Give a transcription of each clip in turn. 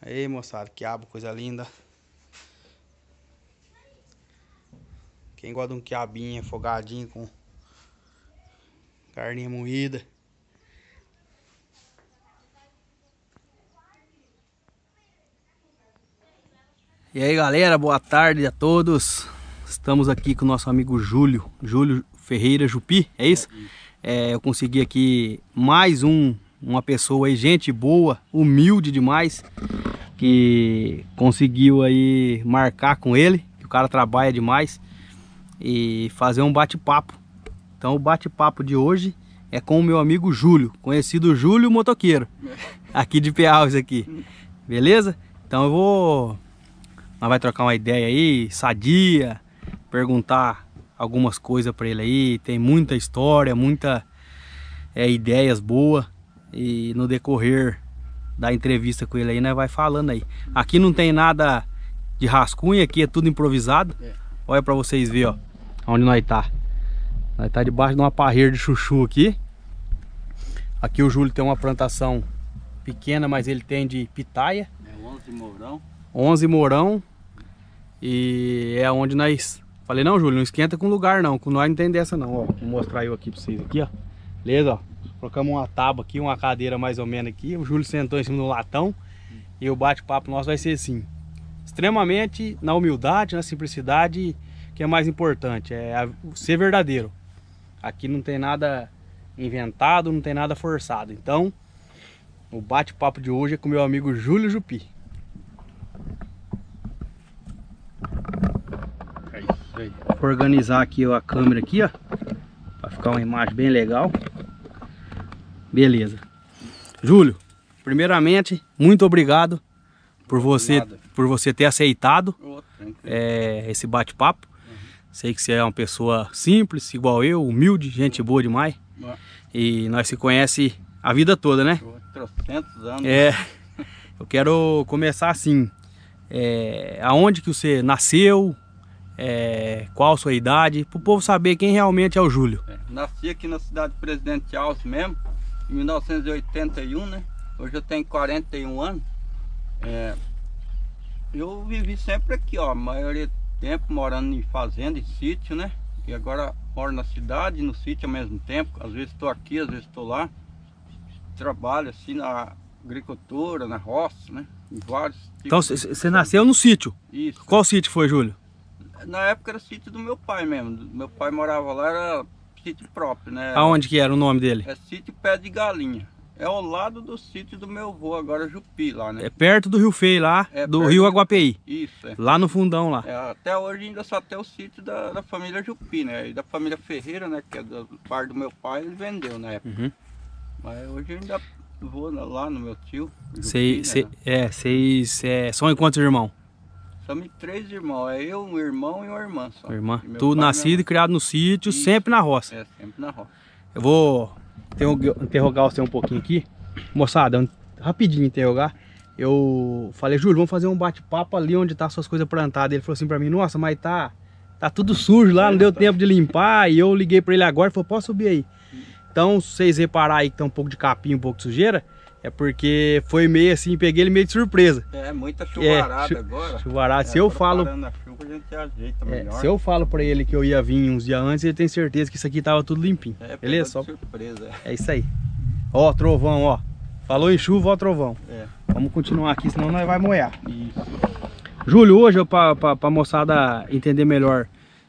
Aí, moçada, quiabo, coisa linda. Quem gosta de um quiabinho afogadinho com carninha moída. E aí, galera, boa tarde a todos. Estamos aqui com o nosso amigo Júlio Ferreira Jupi, é isso? Eu consegui aqui mais uma pessoa aí, gente boa, humilde demais, que conseguiu aí marcar com ele, que o cara trabalha demais, e fazer um bate-papo. Então o bate-papo de hoje é com o meu amigo Júlio, conhecido Júlio Motoqueiro, aqui de Peaus aqui, beleza? Então nós vai trocar uma ideia aí, sadia, perguntar algumas coisas para ele aí, tem muita história, muita ideias boas, e no decorrer da entrevista com ele aí, nós vai falando aí. Aqui não tem nada de rascunho, aqui é tudo improvisado. Olha para vocês verem, ó, onde nós tá. Nós tá debaixo de uma parreira de chuchu aqui. Aqui o Júlio tem uma plantação pequena, mas ele tem de pitaia. 11 mourão. 11 mourão. E é onde nós... Falei, não, Júlio, não esquenta com lugar não, com nós não tem dessa não, ó. Vou mostrar eu aqui pra vocês aqui, ó. Beleza, ó. Colocamos uma tábua aqui, uma cadeira mais ou menos aqui. O Júlio sentou em cima do latão. E o bate-papo nosso vai ser assim, extremamente na humildade, na simplicidade, que é mais importante, ser verdadeiro. Aqui não tem nada inventado, não tem nada forçado. Então, o bate-papo de hoje é com meu amigo Júlio Jupi. Vou organizar aqui a câmera aqui, ó, para ficar uma imagem bem legal. Beleza. Júlio, primeiramente, muito obrigado por você ter aceitado esse bate-papo. Sei que você é uma pessoa simples, igual eu, humilde, gente boa demais. E nós se conhece a vida toda, né? 300 anos. Eu quero começar assim. Aonde que você nasceu? Qual a sua idade? Para o povo saber quem realmente é o Júlio. Nasci aqui na cidade de Presidente Alves mesmo, em 1981, né? Hoje eu tenho 41 anos. Eu vivi sempre aqui, ó, a maioria do tempo morando em fazenda, em sítio, né? E agora moro na cidade e no sítio ao mesmo tempo. Às vezes estou aqui, às vezes estou lá. Trabalho assim na agricultura, na roça, né? Em vários tipos. Então você nasceu no sítio? Isso. Qual sítio foi, Júlio? Na época era sítio do meu pai mesmo. Meu pai morava lá, era sítio próprio, né? Aonde que era o nome dele? É sítio Pé de Galinha. É ao lado do sítio do meu avô, agora Jupi lá, né? É perto do Rio Feio lá, do Rio Aguapeí. Isso, lá no fundão lá. Até hoje ainda só tem o sítio da família Jupi, né? E da família Ferreira, né? Que é do pai do meu pai, ele vendeu na época. Mas hoje eu ainda vou lá no meu tio. Vocês são em quantos irmãos? Somos 3 irmãos, eu, um irmão e uma irmã só. Irmã. Tudo nascido e criado no sítio, isso. Sempre na roça. Sempre na roça. Eu vou interrogar você um pouquinho aqui. Moçada, rapidinho interrogar. Eu falei, Júlio, vamos fazer um bate-papo ali onde tá suas coisas plantadas. Ele falou assim pra mim, nossa, mas tá tudo sujo lá, não deu tempo de limpar. E eu liguei pra ele agora e falei, posso subir aí? Então, se vocês reparar aí que tá um pouco de capim, um pouco de sujeira, é porque foi meio assim, peguei ele meio de surpresa. Muita chuvarada agora. Chuvarada. Se eu falo... A chuva, a gente ajeita melhor. Se eu falo pra ele que eu ia vir uns dias antes, ele tem certeza que isso aqui tava tudo limpinho. Beleza? Só surpresa. É isso aí. Ó, trovão, ó. Falou em chuva, ó, trovão. Vamos continuar aqui, senão nós vai molhar. Isso. Júlio, hoje, pra moçada entender melhor,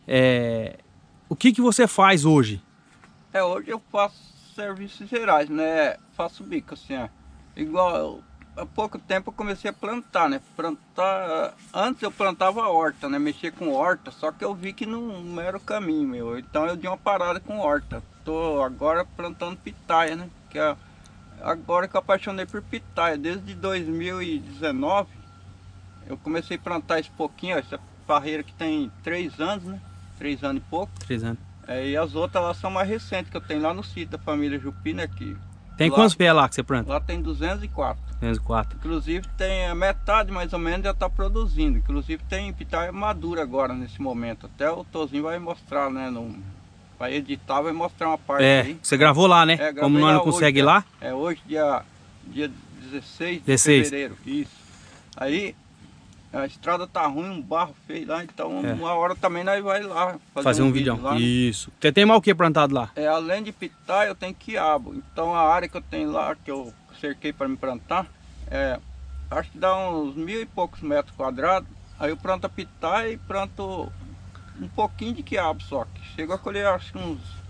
o que você faz hoje? Hoje eu faço serviços gerais, né? Faço bico, assim, ó. Igual, há pouco tempo eu comecei a plantar, né? Antes eu plantava horta, né? Mexia com horta, só que eu vi que não era o caminho, meu. Então eu dei uma parada com horta. Tô agora plantando pitaia, né? Que é agora que eu apaixonei por pitaia. Desde 2019 eu comecei a plantar esse pouquinho, ó, essa parreira que tem 3 anos, né? 3 anos e pouco. 3 anos. E as outras lá são mais recentes, que eu tenho lá no sítio da família Jupi, né? Tem quantos pés lá que você planta? Lá tem 204. 204. Inclusive tem a metade mais ou menos já está produzindo. Inclusive tem pitaia madura agora nesse momento. Até o Tozinho vai mostrar, né? Vai editar, vai mostrar uma parte aí. Você gravou lá, né? Como nós não conseguimos ir lá? Hoje dia 16 de fevereiro. Isso. Aí a estrada tá ruim, um barro feio lá, então uma hora também nós vai lá fazer um vídeo lá. Isso. Você tem mais o que plantado lá? Além de pitaia, eu tenho quiabo. Então a área que eu tenho lá, que eu cerquei para me plantar, acho que dá uns 1000 e poucos metros quadrados. Aí eu planto a pitaia e planto um pouquinho de quiabo só. Que chego a colher acho que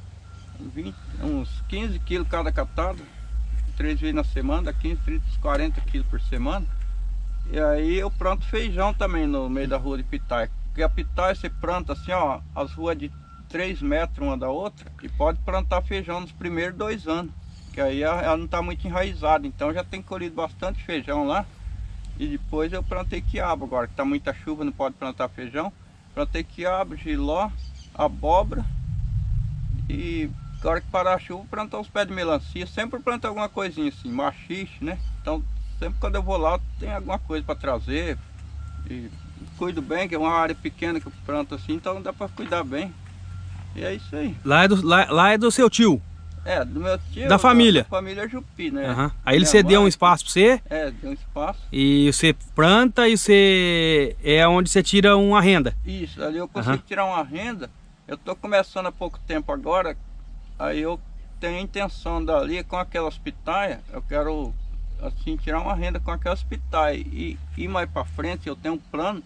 uns 15 quilos cada catada, 3 vezes na semana, dá 15, 30, 40 quilos por semana. E aí eu planto feijão também no meio da rua de pitaia. Porque a pitaia você planta assim, ó, as ruas de 3 metros uma da outra, e pode plantar feijão nos primeiros 2 anos. Que aí ela não está muito enraizada, então já tem colhido bastante feijão lá. E depois eu plantei quiabo agora, que está muita chuva, não pode plantar feijão. Plantei quiabo, jiló, abóbora. E agora que parar a chuva, plantar uns pés de melancia. Sempre planto alguma coisinha assim, machixe, né? Então sempre quando eu vou lá, tem alguma coisa para trazer. E cuido bem, que é uma área pequena que eu planto assim, então dá para cuidar bem. E é isso aí. Lá é do seu tio? Do meu tio. Da família? Da família Jupi, né? Aí ele cedeu um espaço para você? Deu um espaço. E você planta e você é onde você tira uma renda? Isso, ali eu consigo tirar uma renda. Eu tô começando há pouco tempo agora, aí eu tenho a intenção dali com aquelas pitaias, eu quero assim tirar uma renda com aquelas pitaias e mais para frente eu tenho um plano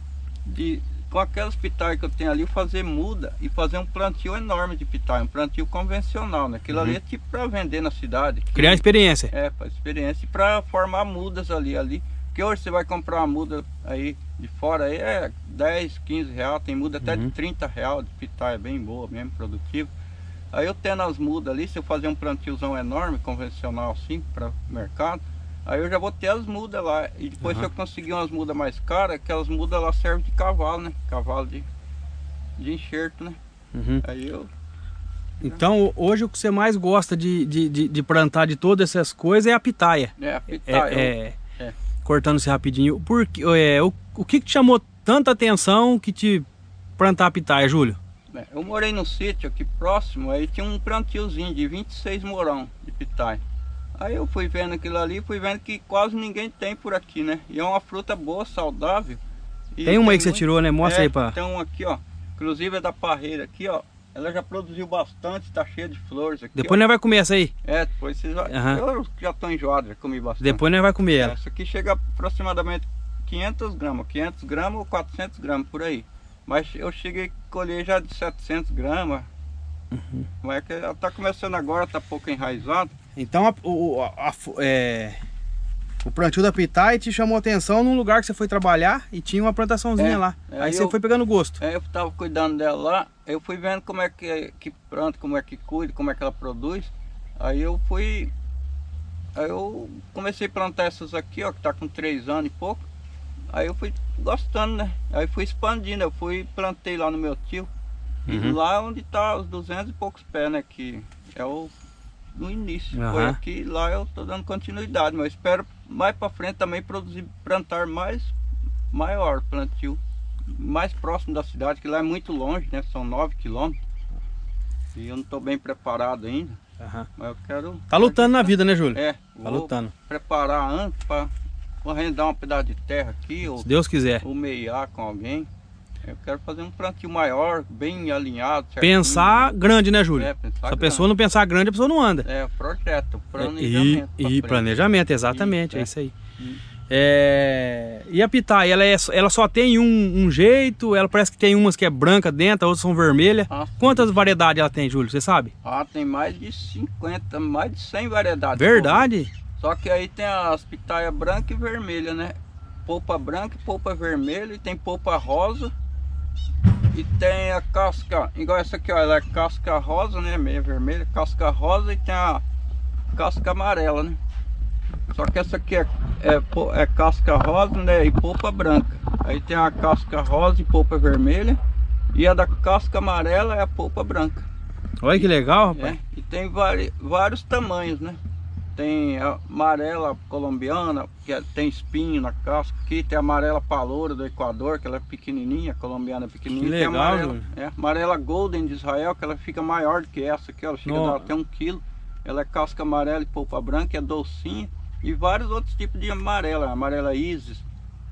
de com aquelas pitaias que eu tenho ali fazer muda e fazer um plantio enorme de pitaia, um plantio convencional, né? Aquilo ali é tipo para vender na cidade. Criar experiência. Para experiência e para formar mudas ali. Porque hoje você vai comprar uma muda aí de fora, aí 10, 15 reais, tem muda até de 30 reais de pitaia, bem boa mesmo, produtiva. Aí eu tendo as mudas ali, se eu fazer um plantiozão enorme, convencional assim, para mercado, aí eu já vou ter as mudas lá. E depois se eu conseguir umas mudas mais caras, aquelas mudas lá servem de cavalo, né? Cavalo de enxerto, né? Aí eu... Então hoje o que você mais gosta de plantar de todas essas coisas é a pitaia. A pitaia. Cortando-se rapidinho. O que te chamou tanta atenção que te plantar a pitaia, Júlio? Eu morei num sítio aqui próximo, aí tinha um plantiozinho de 26 morão de pitaia. Aí eu fui vendo aquilo ali, fui vendo que quase ninguém tem por aqui, né? E é uma fruta boa, saudável. Tem uma aí que você tirou, né? Mostra aí pra... Tem uma aqui, ó. Inclusive é da parreira aqui, ó. Ela já produziu bastante, tá cheia de flores aqui. Depois nós vai comer essa aí. Depois vocês já... Eu já tô enjoado, já comi bastante. Depois nós vai comer ela. Essa aqui chega aproximadamente 500 gramas. 500 gramas ou 400 gramas, por aí. Mas eu cheguei a colher já de 700 gramas. Mas ela tá começando agora, tá pouco enraizado. Então o plantio da pitaia te chamou a atenção num lugar que você foi trabalhar e tinha uma plantaçãozinha lá. Aí você foi pegando gosto. Eu tava cuidando dela lá, eu fui vendo como é que planta, como é que cuida, como é que ela produz. Aí eu comecei a plantar essas aqui, ó, que tá com 3 anos e pouco. Aí eu fui gostando, né? Aí fui expandindo, eu plantei lá no meu tio. E lá onde tá os 200 e poucos pés, né? Que é no início. Foi aqui, lá eu tô dando continuidade, mas eu espero mais para frente também plantar maior plantio, mais próximo da cidade, que lá é muito longe, né? São 9 quilômetros. E eu não tô bem preparado ainda. Mas eu quero... Tá lutando na vida, né, Júlio? Tá lutando. Preparar antes para arrendar um pedaço de terra aqui, ou se Deus quiser, ou meiar com alguém. Eu quero fazer um plantio maior, bem alinhado, certinho. Pensar grande, né, Júlio? Se a pessoa não pensar grande, a pessoa não anda. Projeto, planejamento. E planejamento, exatamente, é isso aí. E a pitaia, ela só tem um jeito, ela parece que tem umas que é branca dentro, outras são vermelhas. Quantas variedades ela tem, Júlio, você sabe? Tem mais de 50, mais de 100 variedades. Verdade? Só que aí tem as pitaias branca e vermelha, né? Polpa branca e polpa vermelha, e tem polpa rosa. E tem a casca, igual essa aqui, ó, ela é casca rosa, né, meia vermelha, casca rosa, e tem a casca amarela, né. Só que essa aqui é casca rosa, né, e polpa branca. Aí tem a casca rosa e polpa vermelha, e a da casca amarela é a polpa branca. Olha que legal, rapaz. E tem vários tamanhos, né. Tem a amarela colombiana, que tem espinho na casca. Aqui tem a amarela paloura do Equador, que ela é pequenininha, a colombiana é pequenininha. Que legal, tem a amarela golden de Israel, que ela fica maior do que essa aqui, ela chega a dar até 1 quilo. Ela é casca amarela e polpa branca, é docinha. E vários outros tipos de amarela, amarela Isis,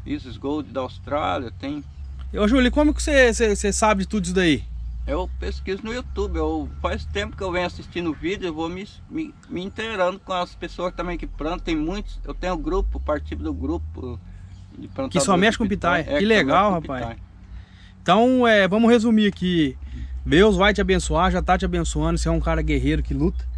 Isis Gold da Austrália, tem. Ô Júlio, como que você sabe de tudo isso daí? Eu pesquiso no YouTube, faz tempo que eu venho assistindo vídeo, eu vou me inteirando com as pessoas também que plantam, tem muitos, eu tenho um grupo, participo do grupo de plantadores. Que só mexe com pitaia, que legal, rapaz. Pitaia. Então, vamos resumir aqui, Deus vai te abençoar, já tá te abençoando, você é um cara guerreiro que luta,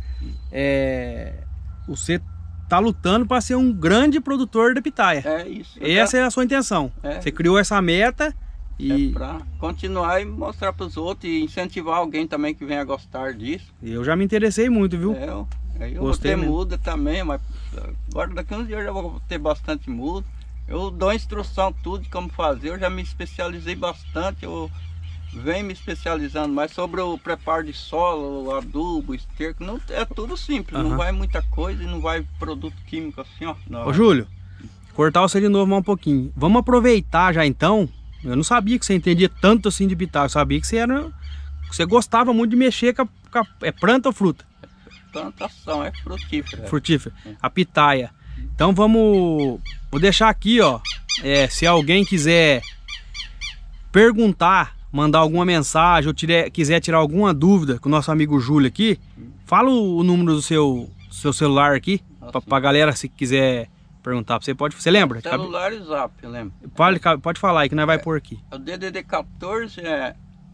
você tá lutando para ser um grande produtor de pitaia. É isso. Essa é a sua intenção, você criou essa meta. E para continuar e mostrar para os outros e incentivar alguém também que venha gostar disso. Eu já me interessei muito, viu? Eu vou ter muda também, mas agora daqui a uns dias eu já vou ter bastante muda. Eu dou instrução tudo de como fazer, eu já me especializei bastante, eu venho me especializando mais sobre o preparo de solo, o adubo, o esterco, não, é tudo simples, não vai muita coisa e não vai produto químico assim, ó. Ô Júlio, cortar você de novo mais um pouquinho. Vamos aproveitar já então. Eu não sabia que você entendia tanto assim de pitaia, eu sabia que você gostava muito de mexer com a planta ou fruta? Plantação, é frutífera. Frutífera, a pitaia. Então vou deixar aqui, ó, se alguém quiser perguntar, mandar alguma mensagem ou quiser tirar alguma dúvida com o nosso amigo Júlio aqui, fala o número do seu celular aqui, pra galera se quiser perguntar, você lembra? Celular e Zap, eu lembro. Pode falar aí que nós vai pôr aqui. O DDD 14 é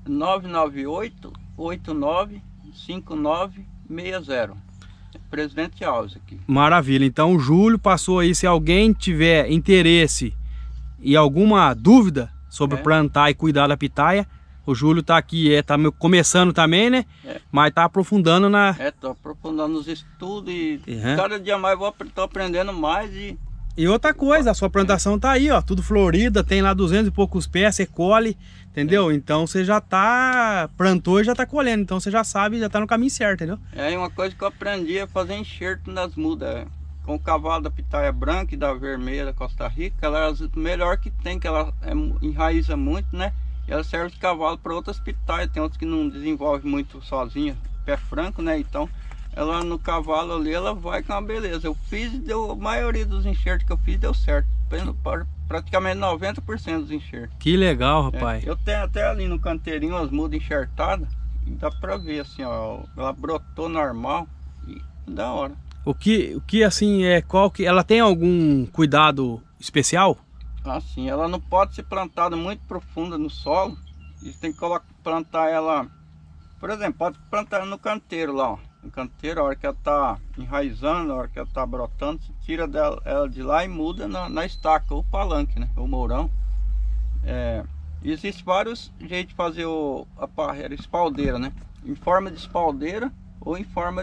998-89-5960. Presidente Alves aqui. Maravilha, então o Júlio passou aí, se alguém tiver interesse e alguma dúvida sobre plantar e cuidar da pitaia, o Júlio tá aqui, tá começando também, né? Mas tá aprofundando tô aprofundando nos estudos e cada dia mais tô aprendendo mais E outra coisa, a sua plantação tá aí, ó, tudo florida, tem lá 200 e poucos pés, você colhe, entendeu? Então você já plantou e já tá colhendo, então você já sabe, já tá no caminho certo, entendeu? E uma coisa que eu aprendi é fazer enxerto nas mudas, com o cavalo da pitaia branca e da vermelha da Costa Rica, ela é a melhor que tem, que ela enraiza muito, né? E ela serve de cavalo para outras pitaias, tem outros que não desenvolvem muito sozinha, pé franco, né? Então ela no cavalo ali, ela vai com uma beleza. Eu fiz e a maioria dos enxertos que eu fiz deu certo, praticamente 90% dos enxertos. Que legal, rapaz. Eu tenho até ali no canteirinho as mudas enxertadas, e dá pra ver assim, ó, ela brotou normal e da hora. O que assim, ela tem algum cuidado especial? Assim, ela não pode ser plantada muito profunda no solo. E tem que plantar ela, por exemplo, pode plantar no canteiro lá, ó. No canteiro, a hora que ela tá enraizando, a hora que ela tá brotando, você tira ela de lá e muda na estaca, ou palanque, né? Ou mourão. Existem vários jeitos de fazer a parreira, espaldeira, né? Em forma de espaldeira ou em forma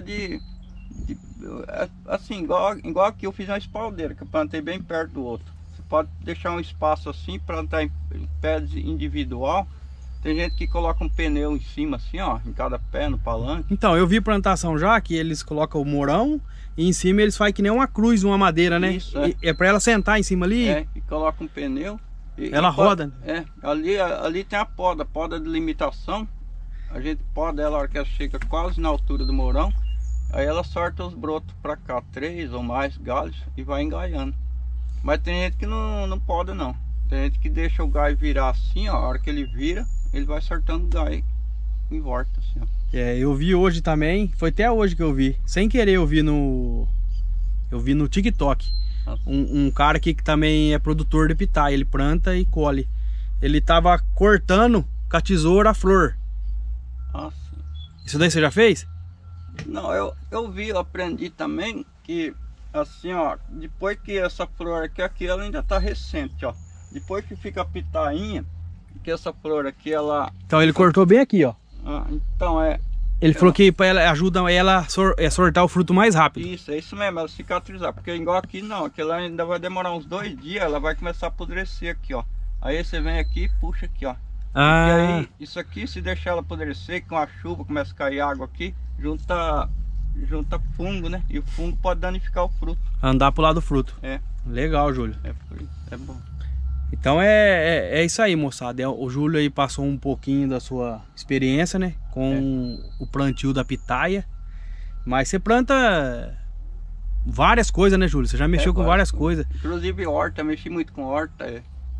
assim, igual aqui eu fiz uma espaldeira, que eu plantei bem perto do outro. Você pode deixar um espaço assim, plantar em pés individual. Tem gente que coloca um pneu em cima assim, ó, em cada pé, no palanque. Então, eu vi plantação já, que eles colocam o mourão e em cima eles fazem que nem uma cruz, uma madeira, né? Isso, é pra ela sentar em cima ali? E coloca um pneu. Ela roda? Ali tem a poda de limitação. A gente poda ela, a hora que ela chega quase na altura do mourão. Aí ela sorta os brotos pra cá, 3 ou mais galhos, e vai engaiando. Mas tem gente que não poda não. Tem gente que deixa o galho virar assim, ó, a hora que ele vira, ele vai sortando o galho em volta, assim, ó. Eu vi hoje também, foi até hoje que eu vi. Sem querer eu vi no TikTok. Um cara aqui que também é produtor de pitaia, ele planta e colhe. Ele tava cortando com a tesoura a flor. Sim. Isso daí você já fez? Não, eu aprendi também que assim, ó, depois que essa flor aqui ela ainda tá recente, ó. Depois que fica a pitainha, que essa flor aqui, ela... Então ele cortou bem aqui, ó. Então Ele falou que ajuda ela a sortar o fruto mais rápido. Isso, é isso mesmo, ela cicatrizar. Porque igual aqui não, aqui ela ainda vai demorar uns 2 dias, ela vai começar a apodrecer aqui, ó. Aí você vem aqui e puxa aqui, ó. E aí, isso aqui, se deixar ela apodrecer, com a chuva começa a cair água aqui, junta fungo, né? E o fungo pode danificar o fruto. Andar pro lado do fruto. Legal, Júlio. É bom. Então é isso aí, moçada. O Júlio aí passou um pouquinho da sua experiência, né? Com o plantio da pitaia. Mas você planta várias coisas, né, Júlio? Você já mexeu com várias coisas. Inclusive horta, mexi muito com horta.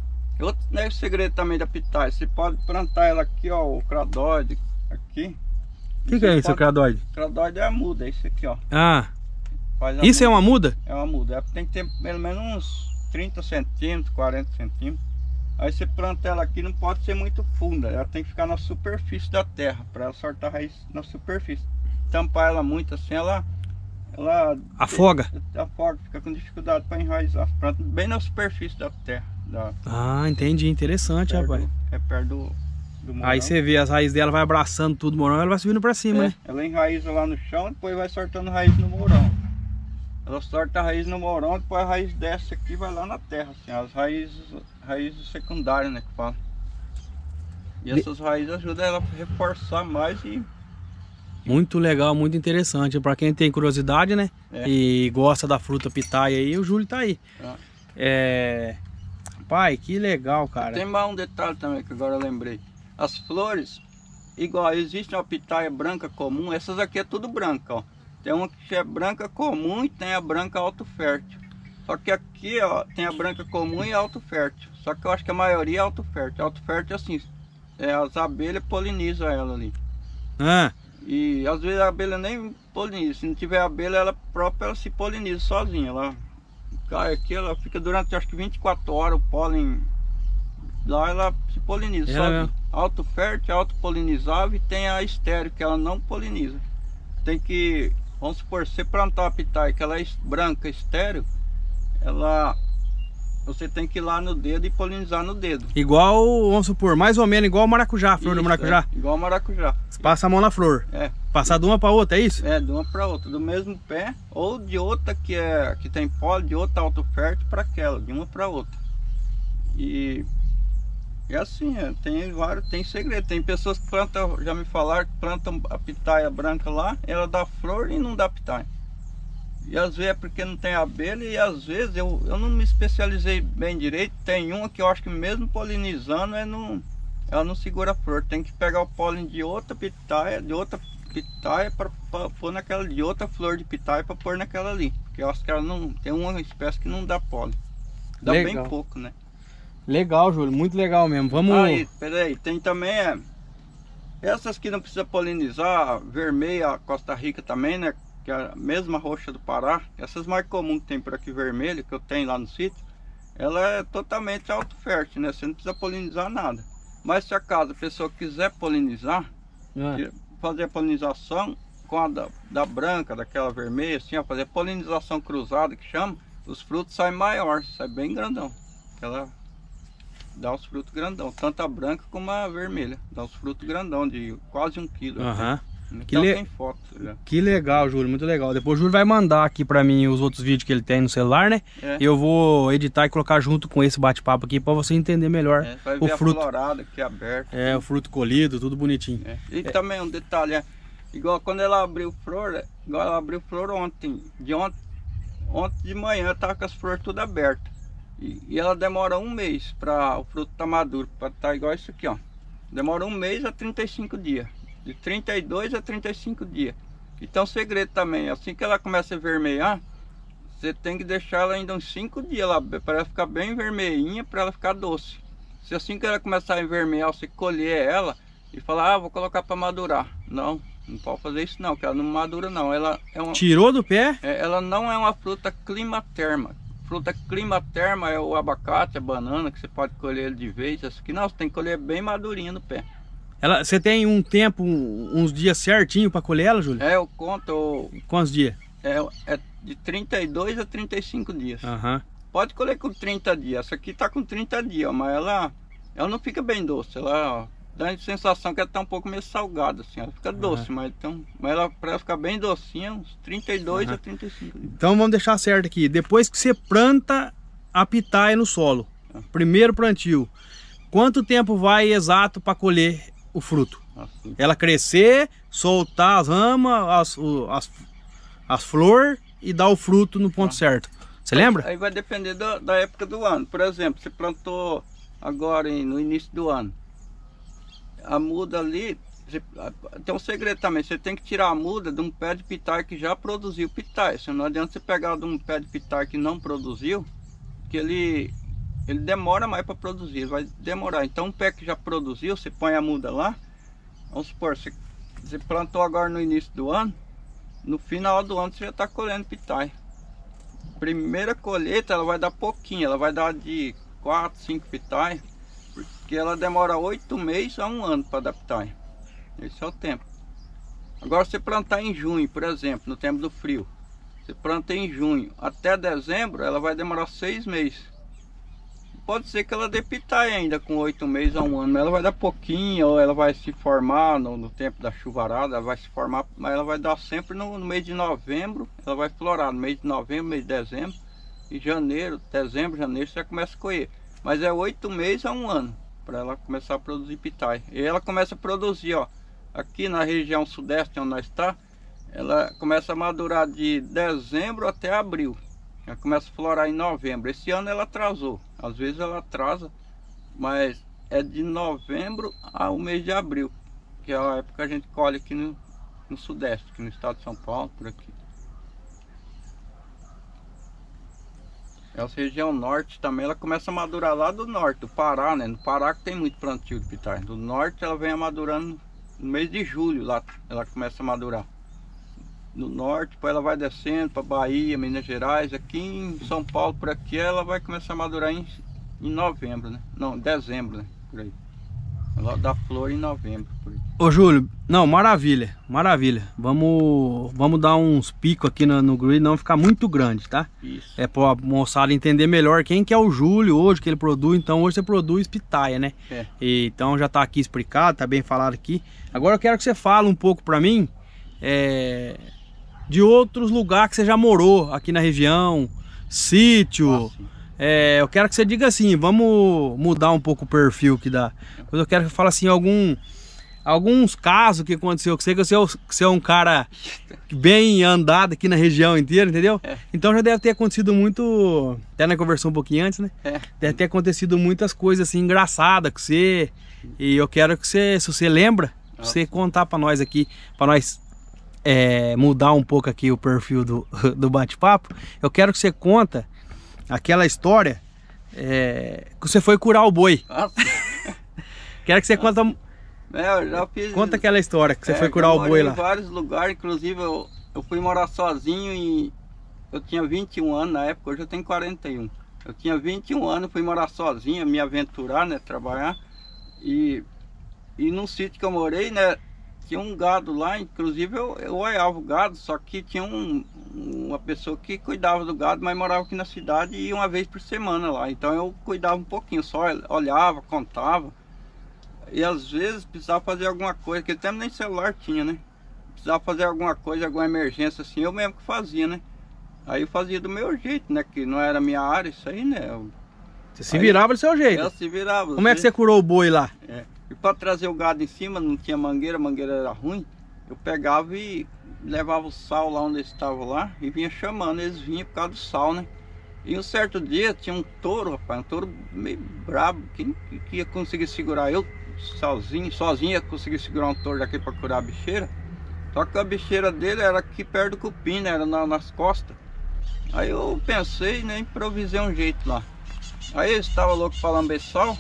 Outro, né, o segredo também da pitaia, você pode plantar ela aqui, ó, o cradoide aqui. O que é isso, o cradoide? Cradoide é a muda, é isso aqui, ó. Ah, isso é uma muda? É uma muda, tem que ter pelo menos uns 30 centímetros, 40 centímetros. Aí você planta ela aqui, não pode ser muito funda, ela tem que ficar na superfície da terra, para ela soltar raiz na superfície. Tampar ela muito assim, ela afoga? Afoga, fica com dificuldade para enraizar. Planta bem na superfície da terra. Ah, entendi, interessante, rapaz. Perto do morão. Aí você vê, as raízes dela vai abraçando tudo o morão, ela vai subindo para cima, né? Ela enraiza lá no chão, depois vai soltando raiz no morão. Ela solta a raiz no morão, depois a raiz desce aqui e vai lá na terra, assim, as raízes secundárias, né, que fala. E essas raízes ajudam ela a reforçar mais e... Muito legal, muito interessante. Para quem tem curiosidade, né? E gosta da fruta pitaia aí, o Júlio tá aí. Pai, que legal, cara. Tem mais um detalhe também que agora eu lembrei. As flores, igual, existe uma pitaia branca comum, essas aqui é tudo branca, ó. Tem uma que é branca comum e tem a branca alto fértil. Só que aqui, ó, tem a branca comum e alto fértil. Só que eu acho que a maioria é alto fértil. Alto fértil assim, as abelhas polinizam ela ali. E às vezes a abelha nem poliniza. Se não tiver abelha, ela própria ela se poliniza sozinha. Ela cai aqui, ela fica durante acho que 24 horas o pólen lá, ela se poliniza sozinha. Alto fértil, alto polinizável, e tem a estéreo que ela não poliniza. Tem que, vamos supor, se você plantar a pitaia que ela é branca, estéreo, você tem que ir lá no dedo e polinizar no dedo. Igual, vamos supor, mais ou menos igual o maracujá, a flor do maracujá. Igual o maracujá. Você passa a mão na flor. Passar de uma para outra, é isso? De uma para outra, do mesmo pé, ou de outra que tem pólen, de outra alto fértil para aquela, de uma para outra. E assim, tem segredo. Tem pessoas que plantam, já me falaram, que plantam a pitaia branca lá, ela dá flor e não dá pitaia. E às vezes é porque não tem abelha, e às vezes eu não me especializei bem direito. Tem uma que eu acho que mesmo polinizando, ela não segura a flor. Tem que pegar o pólen de outra pitaia para pôr naquela, de outra flor de pitaia para pôr naquela ali. Porque eu acho que ela não, tem uma espécie que não dá pólen. Dá bem pouco, né? Legal, Júlio, muito legal mesmo. Vamos... Peraí, tem também essas que não precisa polinizar, vermelha, Costa Rica também, né? Que é a mesma roxa do Pará. Essas mais comuns que tem por aqui, vermelha, que eu tenho lá no sítio, ela é totalmente alto fértil, né? Você não precisa polinizar nada. Mas se acaso a pessoa quiser polinizar, fazer a polinização com a da branca, daquela vermelha, assim, ó, fazer polinização cruzada, que chama, os frutos saem maior, sai bem grandão. Ela dá os frutos grandão, tanto a branca como a vermelha. Dá os frutos grandão, de quase 1 quilo. Tem foto. Que legal, Júlio, muito legal. Depois o Júlio vai mandar aqui pra mim os outros vídeos que ele tem no celular, né? Eu vou editar e colocar junto com esse bate-papo aqui pra você entender melhor vai o ver fruto. A florada aqui aberto. O fruto colhido, tudo bonitinho. E também um detalhe, igual quando ela abriu flor, igual ela abriu flor ontem de manhã, eu tava com as flores tudo abertas. E ela demora 1 mês para o fruto estar maduro, para estar igual isso aqui, ó. Demora 1 mês a 35 dias. De 32 a 35 dias. Então o segredo também, assim que ela começa a vermelhar, você tem que deixar ela ainda uns 5 dias lá, para ela ficar bem vermelhinha, para ela ficar doce. Se assim que ela começar a envermelhar, você colher ela e falar, vou colocar para madurar. Não pode fazer isso não, que ela não madura não. Ela tirou do pé? Ela não é uma fruta climaterma. Fruta climaterma é o abacate, a banana, que você pode colher ele de vez. Essa aqui não, você tem que colher bem madurinha no pé. Você tem um tempo, uns dias certinho para colher ela, Júlio? Eu conto... Quantos dias? É de 32 a 35 dias. Pode colher com 30 dias. Essa aqui tá com 30 dias, mas ela não fica bem doce. Ela dá a sensação que ela tá um pouco meio salgada, assim. Ela fica doce, mas para ela ficar bem docinha, uns 32 a 35 dias. Então vamos deixar certo aqui. Depois que você planta a pitaia no solo, primeiro plantio, quanto tempo vai exato para colher o fruto? Ela crescer, soltar as ramas, as flores e dar o fruto no ponto certo. Você lembra? Aí vai depender da época do ano. Por exemplo, você plantou agora no início do ano. A muda ali, tem um segredo também. Você tem que tirar a muda de um pé de pitaia que já produziu pitaia. Não adianta você pegar de um pé de pitaia que não produziu, que ele ele demora mais para produzir, ele vai demorar. Então um pé que já produziu, você põe a muda lá, vamos supor, você plantou agora no início do ano, no final do ano você já está colhendo pitaia. Primeira colheita ela vai dar pouquinho, ela vai dar de 4, 5 pitaias, porque ela demora 8 meses a 1 ano para dar pitaia. Esse é o tempo. Agora você plantar em junho, por exemplo, no tempo do frio, você planta em junho até dezembro, ela vai demorar 6 meses. Pode ser que ela dê pitaia ainda com 8 meses a 1 ano, mas ela vai dar pouquinho, ou ela vai se formar no tempo da chuvarada, ela vai se formar, mas ela vai dar sempre no mês de novembro, ela vai florar no mês de novembro, mês de dezembro, e janeiro, dezembro, janeiro você já começa a colher. Mas é 8 meses a 1 ano para ela começar a produzir pitaia. E ela começa a produzir, ó, aqui na região sudeste onde nós está, ela começa a madurar de dezembro até abril. Ela começa a florar em novembro. Esse ano ela atrasou. Às vezes ela atrasa, mas é de novembro ao mês de abril, que é a época que a gente colhe aqui no sudeste, aqui no estado de São Paulo, por aqui. Essa região norte também, ela começa a madurar lá do norte, do Pará, né? No Pará que tem muito plantio de pitaia. Do norte ela vem madurando no mês de julho, lá ela começa a madurar. No norte, depois ela vai descendo para Bahia, Minas Gerais. Aqui em São Paulo, por aqui, ela vai começar a madurar em novembro, né? Não, dezembro, né? Por aí. Ela dá flor em novembro, por aí. Ô Júlio, não, maravilha, maravilha. Vamos dar uns picos aqui no grid, não ficar muito grande, tá? Isso. É pra moçada entender melhor quem que é o Júlio hoje, que ele produz. Então hoje você produz pitaia, né? É. Então já tá aqui explicado, tá bem falado aqui. Agora eu quero que você fale um pouco pra mim, de outros lugares que você já morou aqui na região, sítio. Eu quero que você diga assim, vamos mudar um pouco o perfil que dá. Eu quero que você fale assim, alguns casos que aconteceu, que você é um cara bem andado aqui na região inteira, entendeu? Então já deve ter acontecido muito, até nós conversamos um pouquinho antes, né? Deve ter acontecido muitas coisas assim engraçadas com você. E eu quero que você, se você lembra, você contar pra nós aqui, pra nós mudar um pouco aqui o perfil do bate-papo. Eu quero que você conta aquela história que você foi curar o boi. Quero que você conta. Eu já fiz. Conta aquela história que você foi curar o boi lá. Em vários lugares, inclusive eu fui morar sozinho e eu tinha 21 anos na época, hoje eu tenho 41. Eu tinha 21 anos, fui morar sozinho, me aventurar, né, trabalhar. E num sítio que eu morei, né, tinha um gado lá, inclusive eu olhava o gado, só que tinha uma pessoa que cuidava do gado, mas morava aqui na cidade e ia uma vez por semana lá. Então eu cuidava um pouquinho, só olhava, contava. E às vezes precisava fazer alguma coisa, porque tempo nem celular tinha, né? Precisava fazer alguma coisa, alguma emergência assim, eu mesmo que fazia, né? Aí eu fazia do meu jeito, né? Que não era a minha área, isso aí, né? Você se virava do seu jeito. Eu se virava. Como é que você curou o boi lá? E para trazer o gado em cima, não tinha mangueira, a mangueira era ruim. Eu pegava e levava o sal lá onde eles estavam lá e vinha chamando, eles vinham por causa do sal, né? E um certo dia tinha um touro, rapaz, um touro meio brabo, quem que ia conseguir segurar? Eu sozinho ia conseguir segurar um touro daqui para curar a bicheira. Só que a bicheira dele era aqui perto do cupim, né? Era nas costas. Aí eu pensei, né? Improvisei um jeito lá. Aí eu estava louco para lamber sal.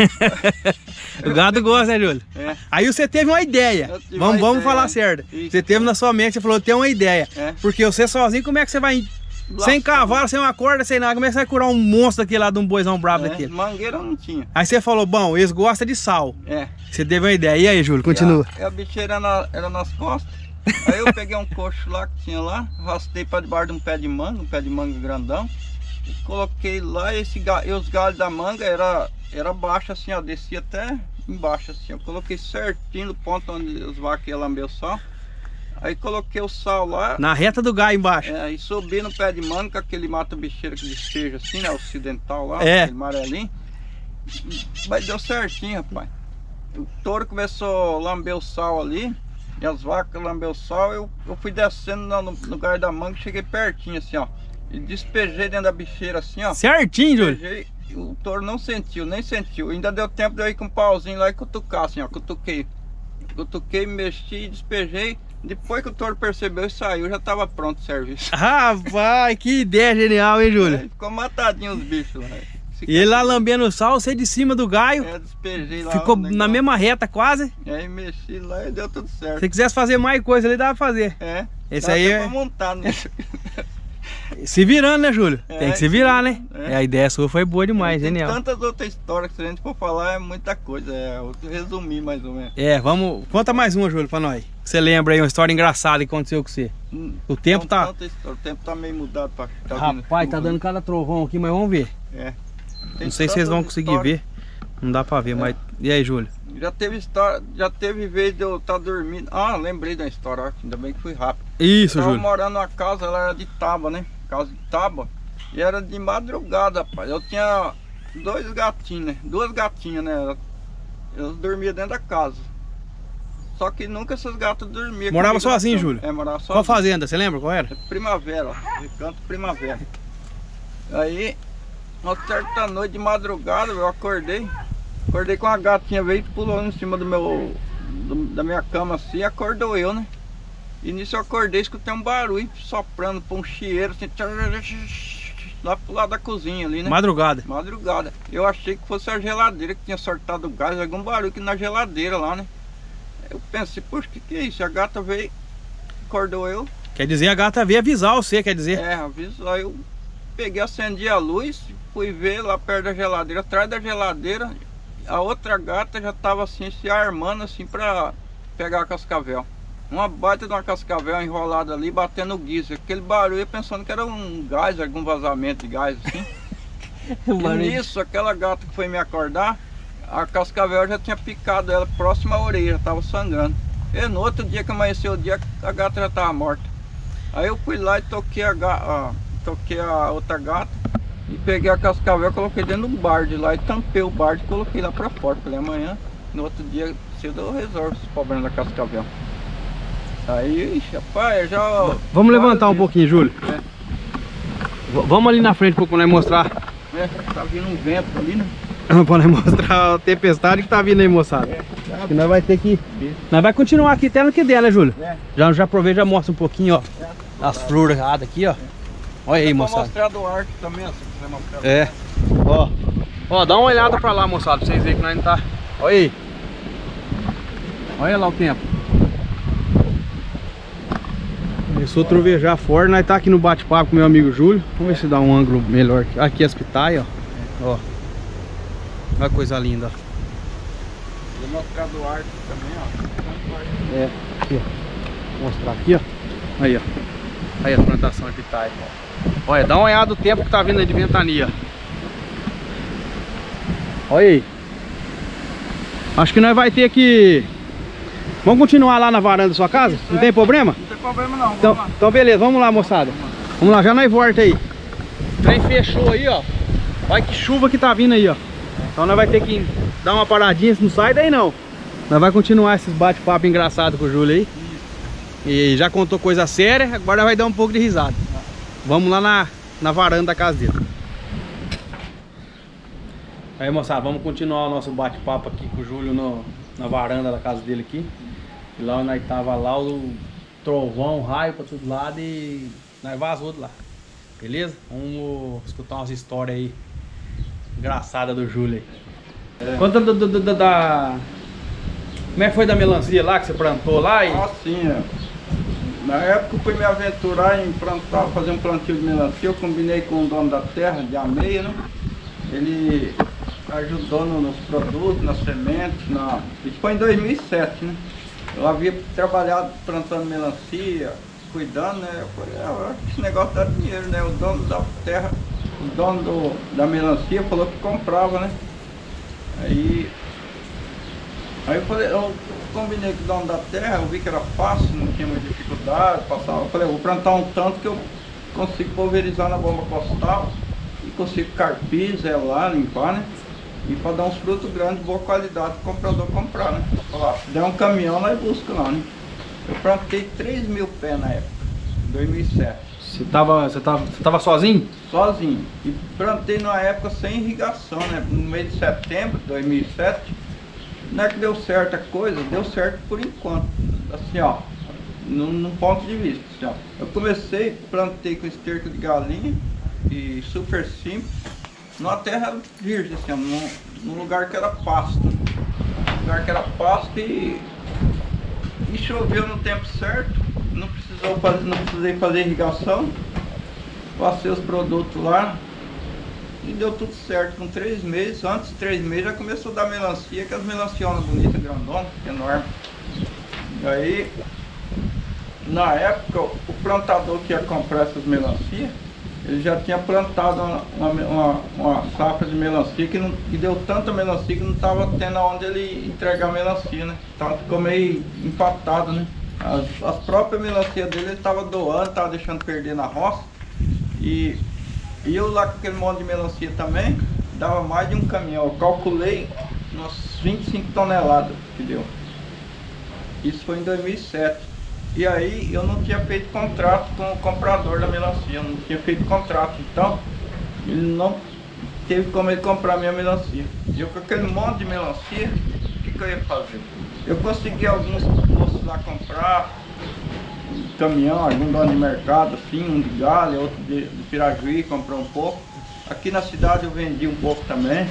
O gado gosta, né, Júlio? Aí você teve uma ideia. Vamos falar certo. Isso, você teve na sua mente, você falou, tem uma ideia. Porque você sozinho, como é que você vai... Sem cavalo, sem uma corda, sem nada, como é que você vai curar um monstro daquele lá, de um boizão brabo daquele? Mangueira não tinha. Aí você falou, bom, eles gostam de sal. Você teve uma ideia. E aí, Júlio, continua. A bicheira era nas costas. Aí eu peguei um coxo lá que tinha lá, arrastei para debaixo de um pé de manga grandão. E coloquei lá, e os galhos da manga era baixo assim, ó, descia até embaixo assim. Eu coloquei certinho no ponto onde os vacos iam lamber o sal. Aí coloquei o sal lá. Na reta do galho embaixo. Aí subi no pé de manga, aquele mata-bicheira que despeja assim, né? Ocidental lá, aquele amarelinho. Mas deu certinho, rapaz. O touro começou a lamber o sal ali. E as vacas lambeu o sal. Eu fui descendo no galho da manga, cheguei pertinho assim, ó. E despejei dentro da bicheira assim, ó. Certinho, Júlio. O touro não sentiu, nem sentiu. Ainda deu tempo de eu ir com um pauzinho lá e cutucar assim, ó. Cutuquei, mexi e despejei. Depois que o touro percebeu e saiu, já estava pronto o serviço. Rapaz, que ideia genial, hein, Júlio? Ficou matadinho os bichos lá. E ele lá lambendo o sal, você de cima do gaio. Despejei lá. Ficou na mesma reta quase. Aí mexi lá e deu tudo certo. Se quisesse fazer mais coisa ali, dá pra fazer. Esse dá aí até pra montar, né? Se virando, né, Júlio? Tem que se virar, né? A ideia sua foi boa demais, tem genial. Tantas outras histórias que se a gente for falar é muita coisa. Eu resumi mais ou menos. Vamos. Conta mais uma, Júlio, pra nós. Você lembra aí uma história engraçada que aconteceu com você? O tempo tá. O tempo tá meio mudado pra cá. Rapaz, tá dando cada trovão aqui, mas vamos ver. Não sei se vocês vão conseguir ver. Não dá pra ver, mas. E aí, Júlio? Já teve história, já teve vez de eu estar dormindo. Lembrei da história, ainda bem que fui rápido. Isso, eu tava Júlio. morando numa casa, ela era de tábua, né? Casa de tábua. E era de madrugada, rapaz. Eu tinha dois gatinhos, né? Duas gatinhas, né? Eu dormia dentro da casa. Só que nunca essas gatas dormiam. Morava sozinho, Júlio? Morava sozinho. Qual fazenda? Você lembra qual era? Primavera, ó. Recanto Primavera. Aí, uma certa noite de madrugada, eu acordei. Acordei com a gatinha, veio pulando em cima da minha cama assim, acordou eu, né? E nisso eu acordei, escutei um barulho soprando para um chieiro assim, lá pro lado da cozinha ali, né? Madrugada. Madrugada. Eu achei que fosse a geladeira que tinha soltado o gás, algum barulho aqui na geladeira lá, né? Eu pensei, poxa, que é isso? A gata veio, acordou eu. Quer dizer, a gata veio avisar você, quer dizer? Avisou. Aí eu peguei, acendi a luz, fui ver lá perto da geladeira, atrás da geladeira. A outra gata já estava assim, se armando assim para pegar a cascavel. Uma baita de uma cascavel enrolada ali, batendo o guiso. Aquele barulho, pensando que era um gás, algum vazamento de gás assim. E nisso, aquela gata que foi me acordar, a cascavel já tinha picado ela próxima à orelha, estava sangrando. E no outro dia que amanheceu o dia, a gata já estava morta. Aí eu fui lá e toquei a outra gata. E peguei a cascavel, coloquei dentro do barde lá e tampei o barde e coloquei lá pra fora. Falei, amanhã, no outro dia cedo eu resolvo esse problema da cascavel. Aí, ixi, rapaz, já... Vamos levantar um pouquinho, Júlio. Vamos ali na frente pra nós mostrar. Tá vindo um vento ali, né? Pra nós mostrar a tempestade que tá vindo aí, moçada. Que nós vai ter que... Nós vai continuar aqui até no que der, né, Júlio? Já aproveita e já mostra um pouquinho, ó. As floradas aqui, ó. Olha aí, moçada. Vou mostrar do arco também, se quiser mostrar. Ó, dá uma olhada pra lá, moçada, pra vocês verem que nós não tá. Olha aí. Olha lá o tempo. Começou a trovejar forte, nós tá aqui no bate-papo com meu amigo Júlio. Vamos ver se dá um ângulo melhor. Aqui as pitaias, ó. Olha que coisa linda, ó. Vou mostrar do arco também, ó. Aqui, ó. Vou mostrar aqui, ó. Aí, ó. Aí a plantação de pitaia. Olha, dá uma olhada do tempo que tá vindo aí de ventania. Olha aí. Acho que nós vai ter que... Vamos continuar lá na varanda da sua casa? Não tem problema? Não tem problema não. Então beleza, vamos lá, moçada. Vamos lá, já nós volta aí. O trem fechou aí, ó. Olha que chuva que tá vindo aí, ó. Então nós vai ter que dar uma paradinha, não sai daí não. Nós vai continuar esses bate-papo engraçados com o Júlio aí. E já contou coisa séria, agora vai dar um pouco de risada. Vamos lá na varanda da casa dele. Aí, moçada, vamos continuar o nosso bate-papo aqui com o Júlio na varanda da casa dele aqui. E lá nós tava lá, o trovão, o raio pra todo lado e nós vazou de lá. Beleza? Vamos escutar umas histórias aí engraçadas do Júlio aí. Conta da... Como é que foi da melancia lá que você plantou lá? E... Sim, Na época eu fui me aventurar em plantar, fazer um plantio de melancia. Eu combinei com o dono da terra, de Ameia, né? Ele ajudou nos produtos, nas sementes, Isso foi em 2007, né? Eu havia trabalhado plantando melancia, cuidando, né? Eu falei, eu acho que esse negócio dá dinheiro, né? O dono da terra, o dono da melancia falou que comprava, né? Aí eu falei, eu combinei com o dono da terra, eu vi que era fácil, não tinha muita dificuldade, passava. Eu falei, vou plantar um tanto que eu consigo pulverizar na bomba postal e consigo carpir, zelar, limpar, né? E para dar uns frutos grandes, de boa qualidade, o comprador comprar, né? Falar, se der um caminhão, nós busca lá, né? Eu plantei 3.000 pés na época, em 2007. Você tava sozinho? Sozinho. E plantei numa época sem irrigação, né? No mês de setembro de 2007. Não é que deu certa coisa, deu certo por enquanto. Assim, ó, num ponto de vista. Assim, ó. Eu plantei com esterco de galinha e super simples. numa terra virgem, assim, num lugar que era pasto. Um lugar que era pasto e choveu no tempo certo, não precisei fazer irrigação, passei os produtos lá e deu tudo certo. Com 3 meses, antes de 3 meses já começou a dar melancia, que as melancianas bonitas, grandonas, enormes. E aí, na época, o plantador que ia comprar essas melancias, ele já tinha plantado uma safra de melancia que deu tanta melancia que não estava tendo aonde ele entregar a melancia, né? Então ficou meio empatado, né? As próprias melancias dele ele estava doando, estava deixando perder na roça. E eu lá com aquele monte de melancia também, dava mais de um caminhão. Eu calculei umas 25 toneladas que deu. Isso foi em 2007. E aí eu não tinha feito contrato com o comprador da melancia, eu não tinha feito contrato, então ele não teve como ele comprar minha melancia. E eu com aquele monte de melancia, o que eu ia fazer? Eu consegui alguns postos lá comprar, um caminhão, algum dono de mercado, assim, um de Galha, outro de Pirajuí, comprou um pouco. Aqui na cidade eu vendi um pouco também.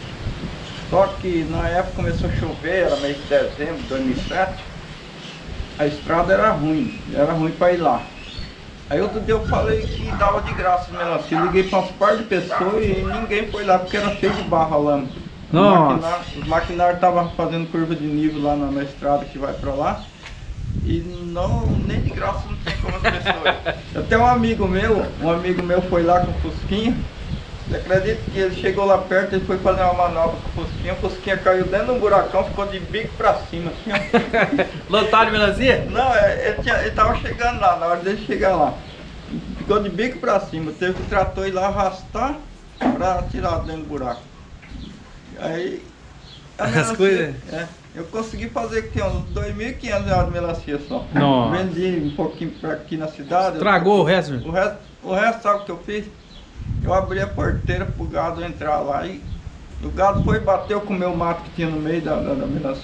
Só que na época começou a chover, era mês de dezembro de 2007. A estrada era ruim para ir lá. Aí outro dia eu falei que dava de graça melancia. Eu liguei para umas par de pessoas e ninguém foi lá porque era cheio de barro rolando. Os maquinários estavam fazendo curva de nível lá na estrada que vai para lá. E nem de graça não tem como as pessoas. Até um amigo meu foi lá com o Fusquinha. Você acredita que ele chegou lá perto, ele foi fazer uma manobra com o Fusquinha caiu dentro de um buracão, ficou de bico pra cima, assim, ó. Lotado de melancia? Não, ele tava chegando lá, na hora dele chegar lá. Ficou de bico pra cima, teve que o trator ir lá arrastar pra tirar dentro do buraco. Aí... As coisas... eu consegui fazer aqui uns 2.500 reais de melancia só. Nossa. Vendi um pouquinho pra aqui na cidade. Estragou o resto? O resto, sabe o que eu fiz? Eu abri a porteira pro gado entrar lá e o gado foi, bateu com o meu mato que tinha no meio da melancia,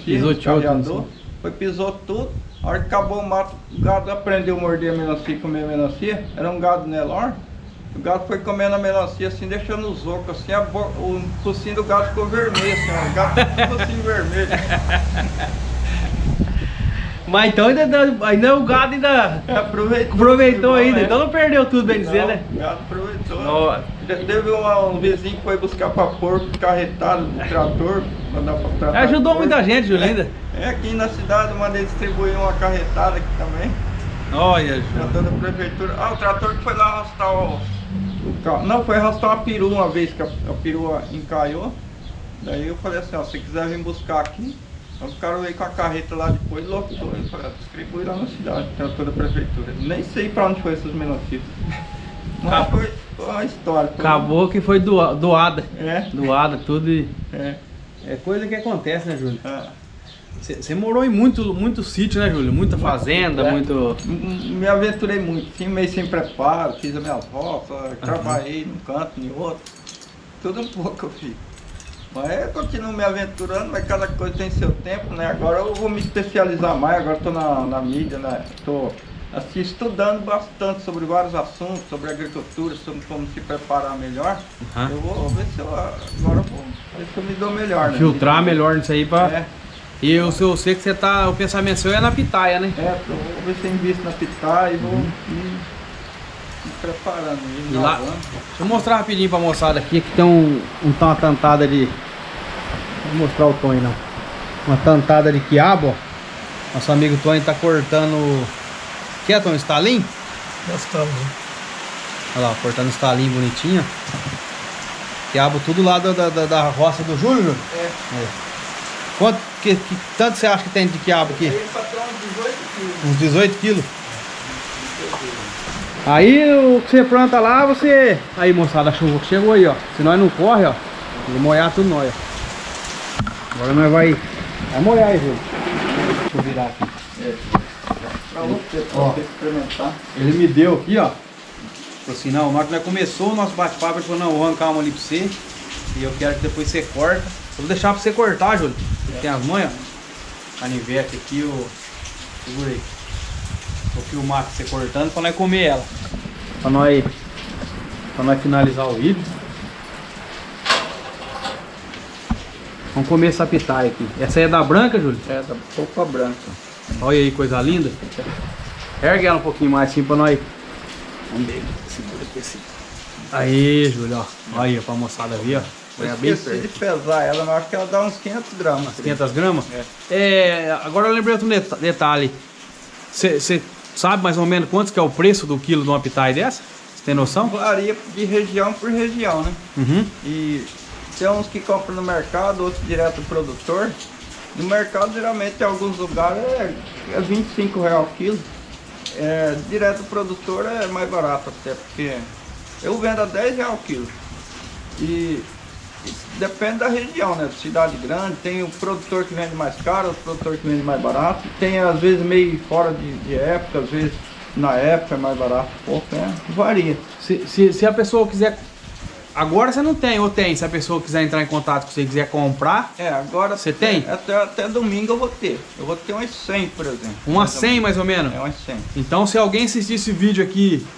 pisou tudo. A hora que acabou o mato, o gado aprendeu a morder a melancia e comer a melancia. Era um gado Nelore. O gado foi comendo a melancia assim, deixando os ocos assim, o focinho do gado ficou vermelho assim, ó, o gado ficou focinho vermelho. Mas então ainda o gado ainda aproveitou ainda, então não perdeu tudo, bem dizer, né? O gado aproveitou. Nossa. Teve um vizinho que foi buscar para porco carretado do trator, mandar para tratar. Ajudou muita gente, Júlio, ainda. Aqui na cidade eu mandei distribuir uma carretada aqui também. Olha, trator da prefeitura. O trator que foi lá arrastar o carro. Não, foi arrastar uma perua uma vez que a perua encaiou. Daí eu falei assim, ó, se quiser vir buscar aqui. Aí o cara veio com a carreta lá depois, lotou, eu falei, distribui lá na cidade, tem toda a prefeitura. Nem sei pra onde foi essas melancias. Mas foi uma história. Acabou que foi doada. Doada, tudo e... É coisa que acontece, né, Júlio? Você morou em muito sítio, né, Júlio? Muita fazenda, muito... Me aventurei muito, assim, meio sem preparo, fiz as minhas roças, trabalhei num canto, em outro. Tudo um pouco eu fiz. Mas eu continuo me aventurando, mas cada coisa tem seu tempo, né? Agora eu vou me especializar mais, agora estou na mídia, né? Estou assim, estudando bastante sobre vários assuntos, sobre agricultura, sobre como se preparar melhor. Eu vou ver se agora eu vou ver se eu me dou melhor, né? Filtrar melhor nisso aí para... E eu sei que o pensamento seu é na pitaia, né? Eu vou ver se eu invisto na pitaia e vou me preparando. Deixa eu mostrar rapidinho pra moçada aqui, que tem uma tantada de... Vou mostrar o Tonho não. Uma tantada de quiabo, ó. Nosso amigo Tonho tá cortando... Que é, Tonho? Estalim? Estalim. Olha lá, cortando estalim bonitinho. Quiabo tudo lá da roça do Júlio, Júlio? Quanto tanto você acha que tem de quiabo aqui? Uns 18 quilos. Aí o que você planta lá, você... Aí, moçada, a chuva chegou aí, ó. Se nós não corre, ó, vai molhar tudo nós, ó. Agora nós vai molhar aí, Júlio. Deixa eu virar aqui. Pra você, pra você experimentar. Ele me deu aqui, ó. Falou assim, não, na hora que nós começou o nosso bate-papo, ele falou, não, eu vou arrancar uma ali pra você. E eu quero que depois você corta. Eu vou deixar pra você cortar, Júlio. Tem as manhas, ó. Canivete aqui, segura aí. Vou filmar aqui você cortando pra nós comer ela. Pra nós finalizar o vídeo. Vamos comer essa pitaia aqui. Essa aí é da branca, Júlio? É, da polpa branca. Olha aí, coisa linda. Ergue ela um pouquinho mais assim pra nós. Vamos ver, segura aqui assim. Aí, Júlio, ó. Olha aí, pra moçada ver, ó. Eu esqueci de pesar ela, mas acho que ela dá uns 500 gramas. 500 gramas? Agora eu lembrei outro detalhe. Você sabe mais ou menos quanto que é o preço do quilo de uma pitaia dessa? Você tem noção? Varia de região por região, né? Uhum. E tem uns que compram no mercado, outros direto do produtor. No mercado, geralmente, em alguns lugares é R$25 o quilo. Direto do produtor é mais barato até, porque eu vendo a R$10 o quilo. E depende da região, né? Cidade grande, tem o produtor que vende mais caro, o produtor que vende mais barato. Tem às vezes meio fora de época, às vezes na época é mais barato, pouco, varia. Se a pessoa quiser... Agora você não tem, ou tem? Se a pessoa quiser entrar em contato com você e quiser comprar... Agora... Você tem? Até domingo eu vou ter. Eu vou ter umas 100, por exemplo. Umas 100 mais ou menos? Umas 100. Então se alguém assistir esse vídeo aqui...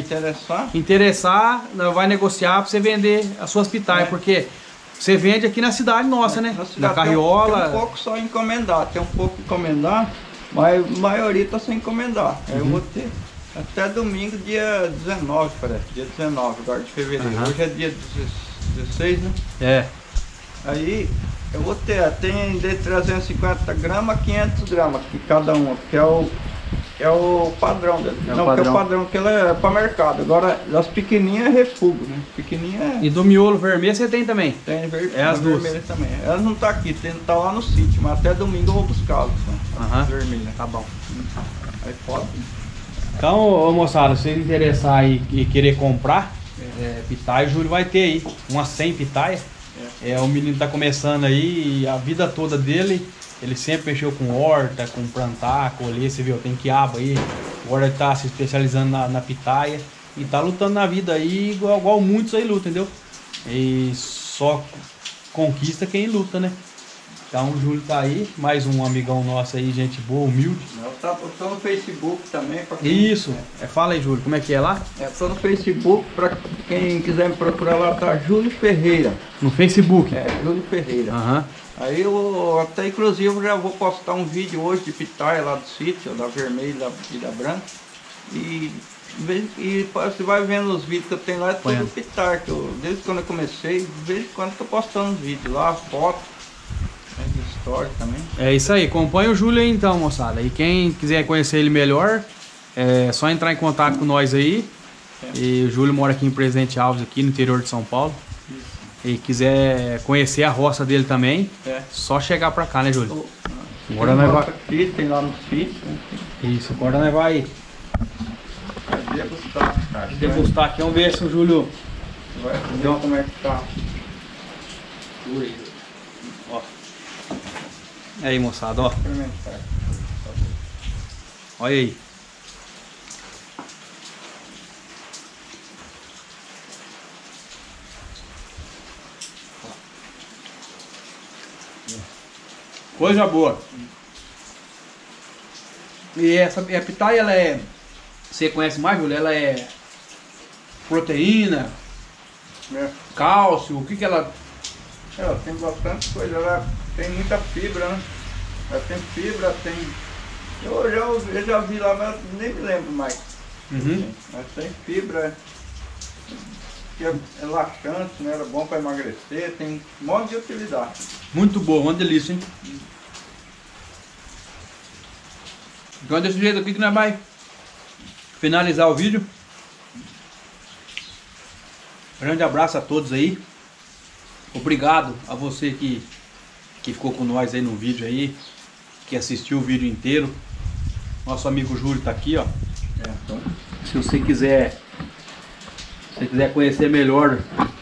Interessar, vai negociar para você vender as suas pitaias, porque você vende aqui na cidade nossa, né? Na Carriola. Tem um pouco só encomendar, tem um pouco encomendar, mas a maioria está sem encomendar. Eu vou ter até domingo, dia 19, parece, dia 19 agora de fevereiro. Hoje é dia 16, né? Aí eu vou ter, tem de 350 gramas a 500 gramas que cada uma, porque é o padrão dele. Porque é o padrão que ela é para mercado. Agora, as pequenininhas é refugo, né? Pequenininha E do miolo vermelho você tem também? Tem as duas. Vermelhas também. Elas não tá aqui, tá lá no sítio, mas até domingo eu vou buscá-las. Né? Vermelha. Tá bom. Aí pode. Então, moçada, se você interessar e querer comprar pitaia, o Júlio vai ter aí umas 100 pitaias. O menino tá começando aí, e a vida toda dele, ele sempre mexeu com horta, com plantar, colher, você viu, tem quiabo aí. Agora ele tá se especializando na pitaia e tá lutando na vida aí igual muitos aí lutam, entendeu? E só conquista quem luta, né? Então o Júlio tá aí, mais um amigão nosso aí, gente boa, humilde. Eu tô no Facebook também. Isso, fala aí, Júlio, como é que é lá? Tô no Facebook, pra quem quiser me procurar lá, tá Júlio Ferreira. No Facebook? Júlio Ferreira. Aí eu até inclusive já vou postar um vídeo hoje de pitaia lá do sítio, da vermelha e da branca. E você vai vendo os vídeos que eu tenho lá, é tudo pitaia, que desde quando eu comecei, de vez em quando eu tô postando os vídeos lá, foto. História também. É isso aí, acompanha o Júlio aí então, moçada. E quem quiser conhecer ele melhor, é só entrar em contato com nós aí. E o Júlio mora aqui em Presidente Alves, aqui no interior de São Paulo. E quiser conhecer a roça dele também, só chegar pra cá, né, Júlio? Agora nós vai aqui, tem lá no sítio. Isso, agora nós vai degustar aqui, vamos ver se o Júlio vai ver como é que tá. Ó. Aí, moçada, ó. Olha aí. Coisa boa. E essa pitaia, ela é... Você conhece mais, Júlio? Ela é proteína, cálcio, o que ela... Ela tem bastante coisa, ela tem muita fibra, né? Ela tem fibra, tem... Eu já vi lá, mas nem me lembro mais. Mas tem fibra, que é laxante, né? Ela é bom para emagrecer, tem um monte de utilidade. Muito boa, uma delícia, hein? Então desse jeito aqui que nós vai finalizar o vídeo. Grande abraço a todos aí. Obrigado a você que ficou com nós aí no vídeo aí, que assistiu o vídeo inteiro. Nosso amigo Júlio tá aqui, ó. Então, se você quiser conhecer melhor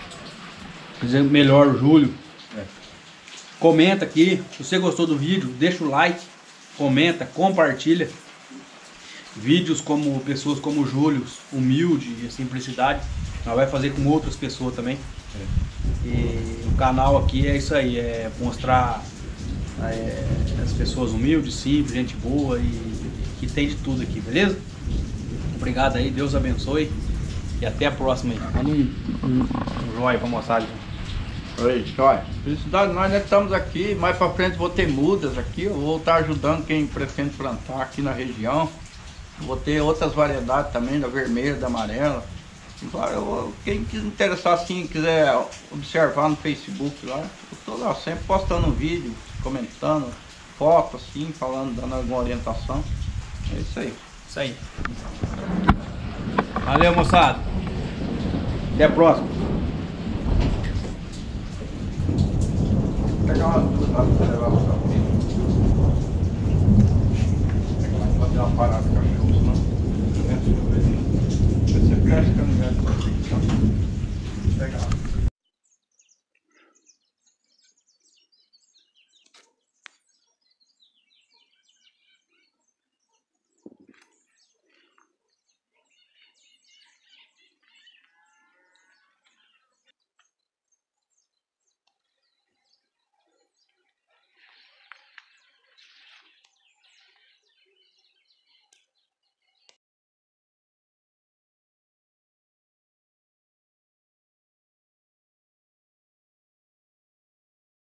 o Júlio, comenta aqui. Se você gostou do vídeo, deixa o like, comenta, compartilha. Vídeos como pessoas como o Júlio, humilde e simplicidade, nós vai fazer com outras pessoas também. E o canal aqui é isso aí, é mostrar as pessoas humildes, simples, gente boa e que tem de tudo aqui, beleza? Obrigado aí, Deus abençoe e até a próxima aí. Manda um joinha pra moçada. Oi, olha, felicidade, nós estamos aqui, mais pra frente vou ter mudas aqui, eu vou estar ajudando quem pretende plantar aqui na região. Vou ter outras variedades também, da vermelha, da amarela. Quem interessar assim, quiser observar no Facebook lá, eu estou lá sempre postando um vídeo, comentando, foto assim, falando, dando alguma orientação. É isso aí. Isso aí. Valeu, moçada. Até a próxima. Vou pegar umas duas lá para levar para o seu filho. Pegar lá e fazer uma parada com o cachorro, senão você pesca no lugar de você. Vou pegar.